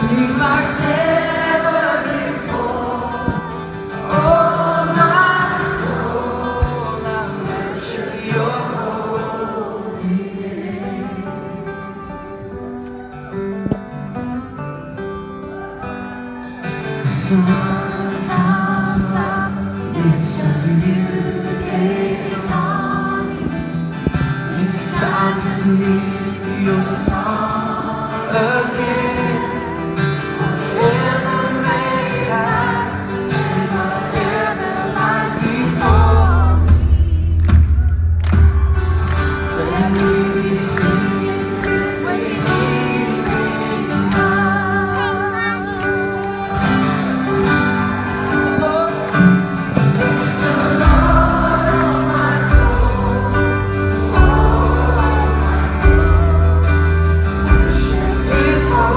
sing like never before. Oh, my soul, I worship your holy name. Sun comes up, it's a new day dawning. It's time to sing your song again. Whatever may happen and whatever lies before me, let me be singing, waiting in the night. Bless the Lord, oh my soul, oh my soul. Worship His holy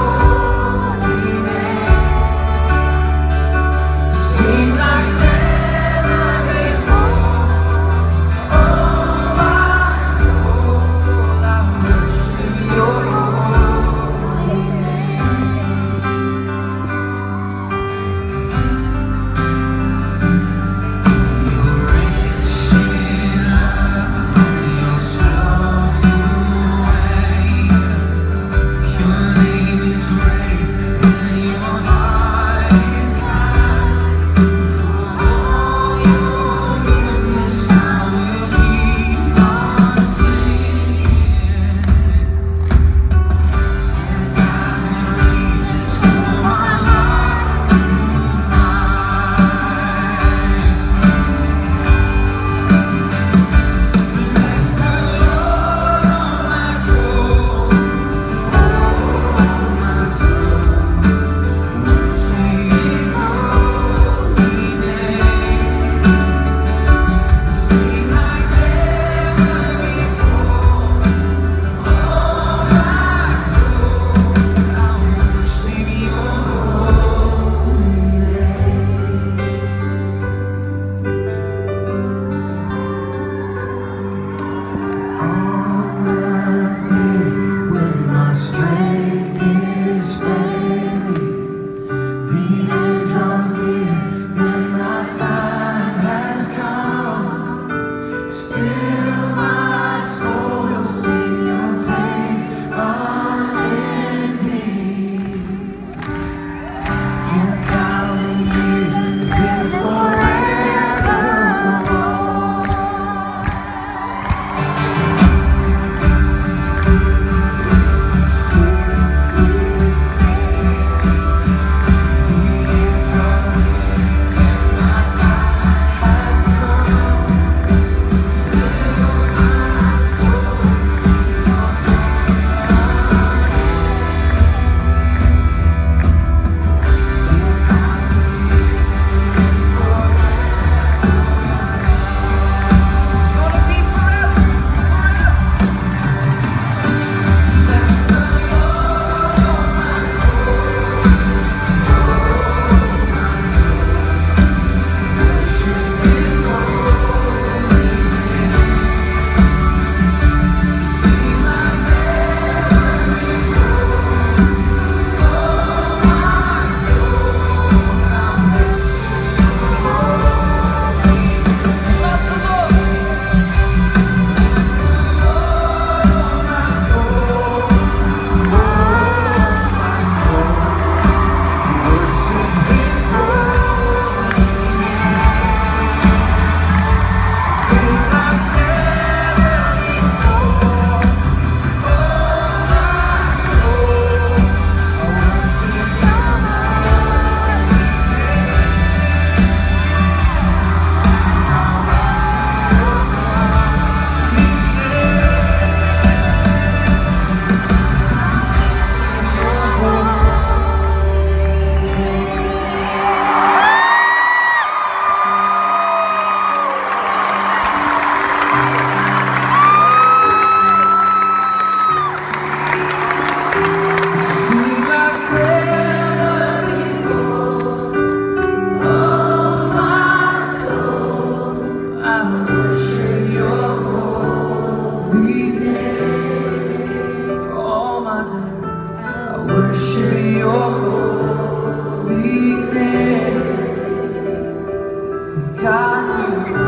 worship your holy name. God, we